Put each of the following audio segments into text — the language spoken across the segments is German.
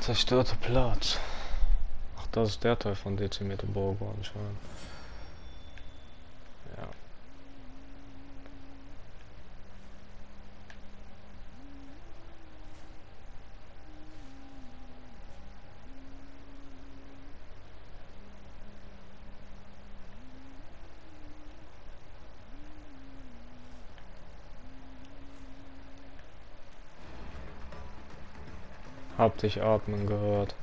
Zerstörter Platz. Ach, das ist der Teil von Dezimierte Borgo anscheinend. Ja. Hab dich atmen gehört.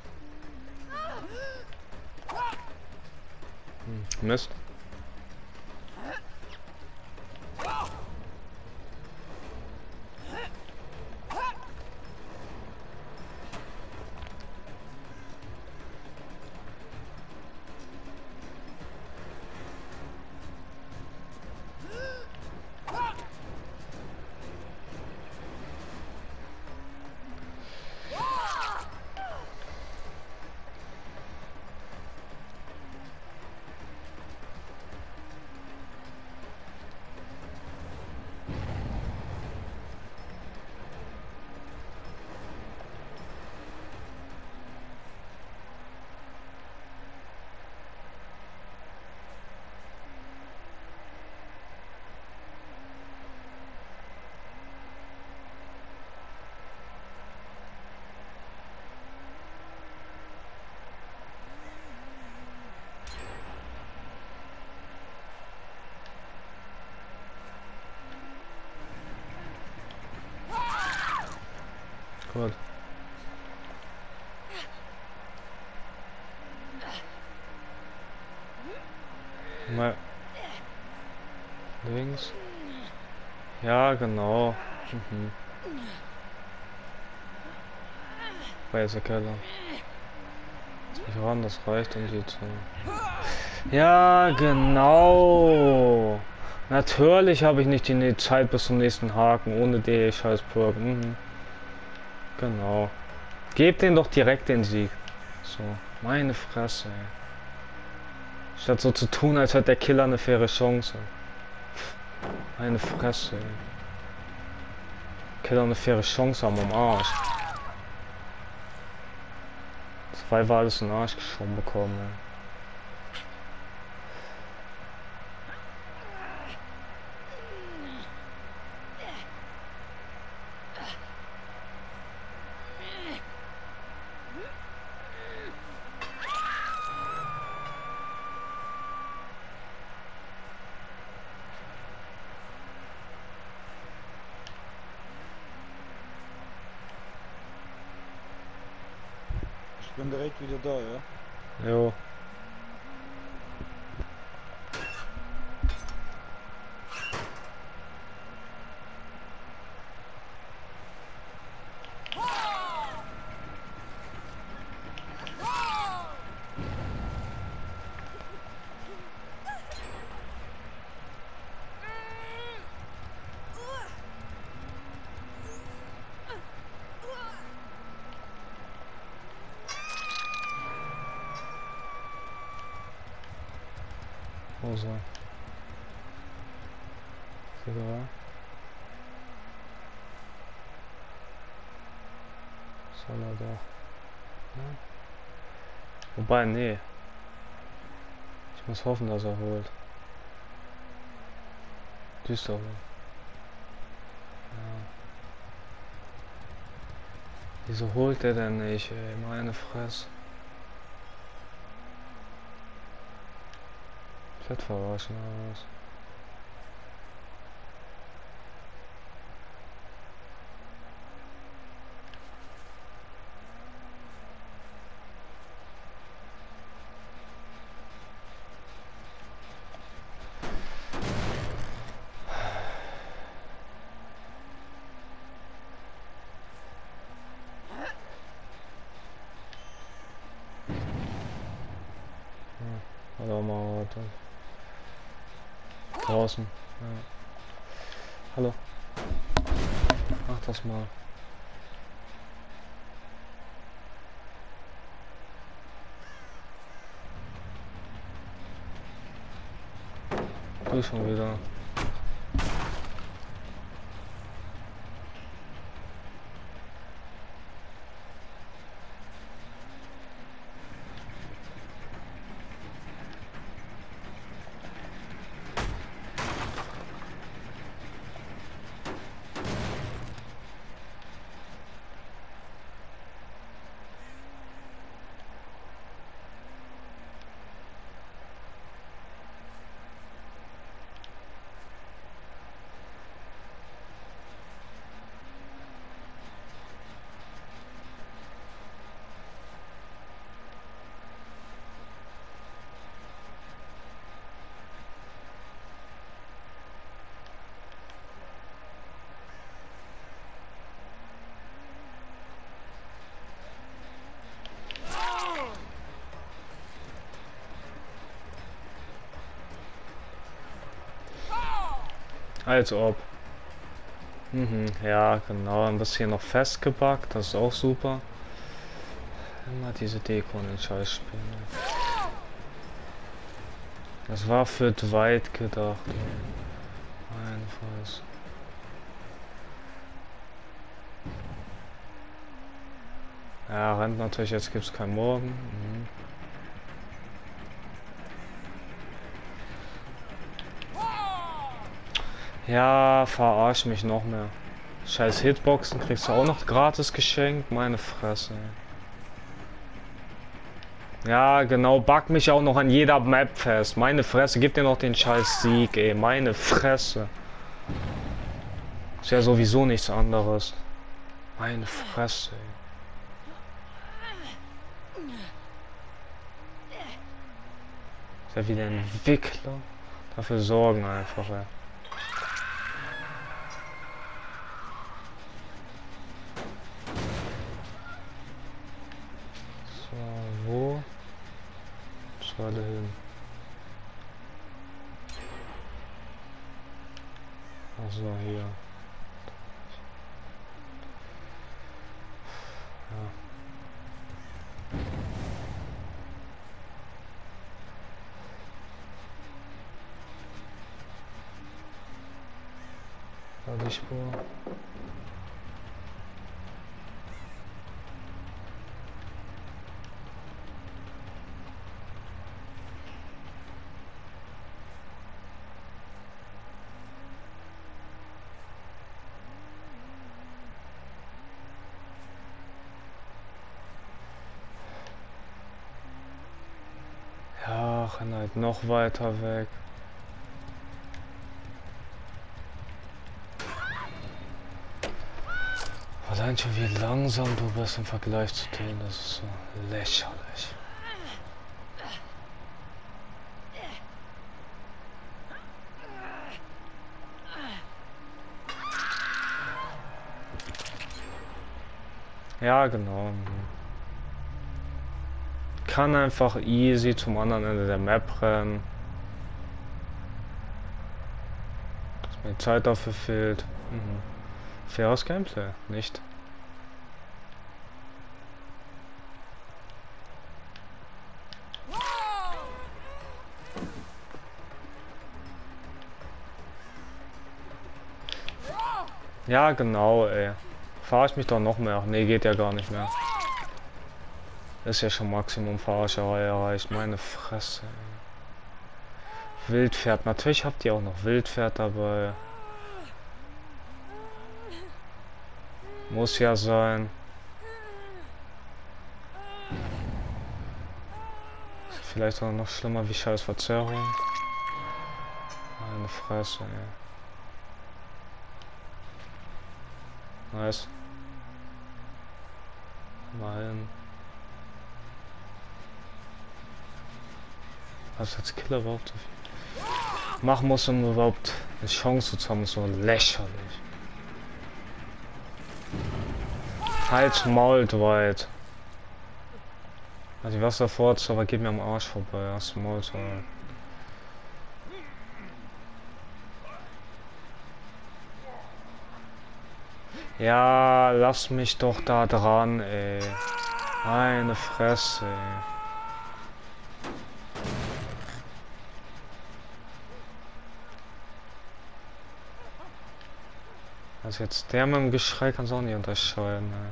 Mist. Gut. Mal links. Ja, genau. Weiße Keller. Nicht ran, das reicht und die zu. Ja, genau. Natürlich habe ich nicht die Zeit bis zum nächsten Haken, ohne die scheiß Perk. Genau. Gebt den doch direkt den Sieg. So, meine Fresse, ey. Statt so zu tun, als hätte der Killer eine faire Chance. Meine Fresse, ey. Killer eine faire Chance haben am Arsch. 2 war alles in den Arsch geschoben bekommen, ey. Ich bin direkt wieder da, ja? Jo. Also. Sogar. Soll er da. Ja. Wobei, nee. Ich muss hoffen, dass er holt. Düster. Ja. Wieso holt er denn nicht, ey? Meine Fresse. Fett verarschen oder was? Hallo, mal draußen. Ja. Hallo. Mach das mal. Du schon wieder. Als ob. Mhm, ja, genau. Ein bisschen noch festgebackt, das ist auch super. Immer diese Deko in den Scheißspielen. Das war für Dwight gedacht. Mein Fuß. Ja, rennt natürlich, jetzt gibt's kein Morgen. Mhm. Ja, verarsch mich noch mehr. Scheiß Hitboxen kriegst du auch noch gratis geschenkt. Meine Fresse. Ja, genau, back mich auch noch an jeder Map fest. Meine Fresse, gib dir noch den scheiß Sieg, ey. Meine Fresse. Ist ja sowieso nichts anderes. Meine Fresse, ey. Ist ja wieder ein Entwickler. Dafür sorgen einfach, ey. So, wo? Soll er hin? Achso, hier. Ja. Da die Spur. Ja, renn halt noch weiter weg. Allein schon wie langsam du bist im Vergleich zu denen, das ist so lächerlich. Ja, genau. Kann einfach easy zum anderen Ende der Map rennen. Dass mir Zeit dafür fehlt. Mhm. Faires Gameplay, nicht? Ja, genau, ey. Fahr ich mich doch noch mehr? Nee, geht ja gar nicht mehr. Ist ja schon Maximum Fahrerei erreicht. Meine Fresse, ey. Wildpferd. Natürlich habt ihr auch noch Wildpferd dabei. Muss ja sein. Ist vielleicht auch noch schlimmer wie scheiß Verzerrung. Meine Fresse, ey. Nice. Mal hin. Was als Killer überhaupt so viel machen muss, um überhaupt eine Chance zu haben, ist so lächerlich. Halt's Maul, Dwight. Also die Wasserfort, aber geht mir am Arsch vorbei. Hast du Maul, Dwight. Ja, lass mich doch da dran, ey. Meine Fresse, ey. Also jetzt der mit dem Geschrei kann's auch nicht unterscheiden, ey.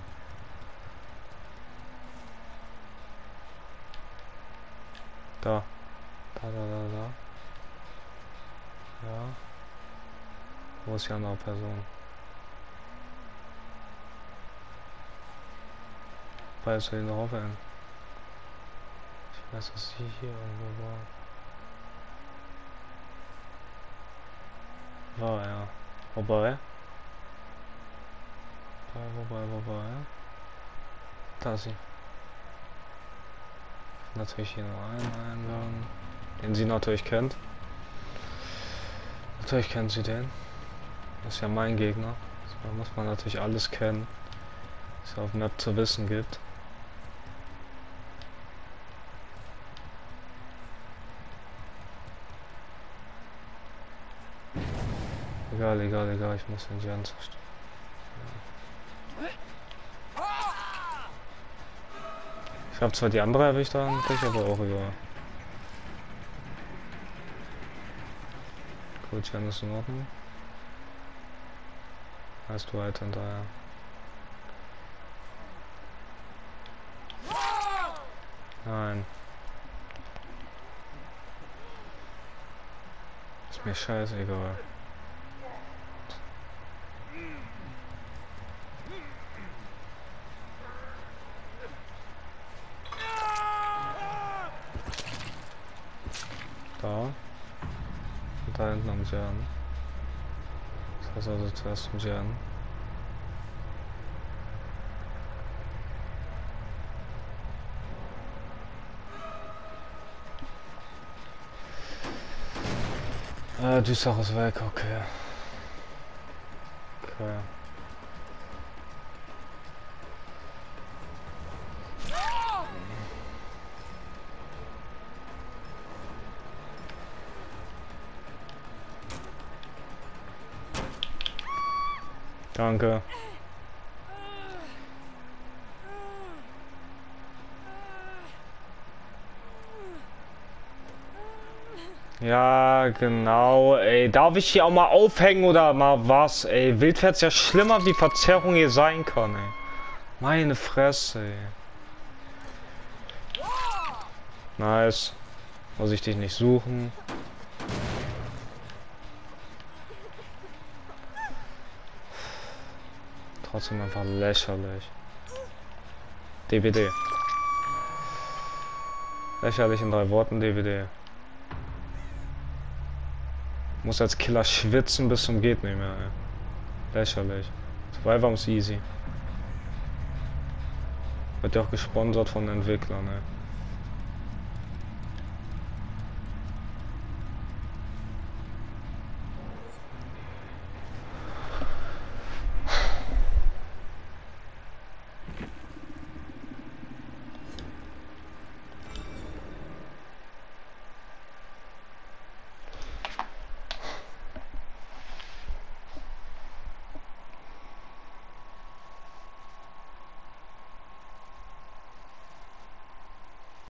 Da. Da. Ja. Wo ist die andere Person? Weil soll ich noch aufhören? Ich weiß, dass sie hier irgendwo war. War, ja. Wobei? Wobei? Da ist sie. Natürlich hier noch einen Eingang, den sie natürlich kennt. Natürlich kennt sie den. Das ist ja mein Gegner. Da muss man natürlich alles kennen, was es auf der Map zu wissen gibt. Egal, egal, egal, ich muss den Jan zerstören. Ich habe zwar die andere erwischt, aber auch egal. Gut, Jan ist in Ordnung. Hast du weiter hinterher. Nein. Ist mir scheißegal. Da. Und da hinten am Jan. Das heißt also zuerst zum Jan. Die Sache ist weg, okay. Okay. Danke. Ja, genau, ey. Darf ich hier auch mal aufhängen oder mal was, ey? Wildpferd ist ja schlimmer, wie Verzerrung hier sein kann, ey. Meine Fresse, ey. Nice. Muss ich dich nicht suchen. Trotzdem einfach lächerlich. DBD. Lächerlich in 3 Worten, DBD. Muss als Killer schwitzen bis zum geht nicht mehr, ey. Lächerlich. Survival ist easy. Wird ja auch gesponsert von Entwicklern, ey.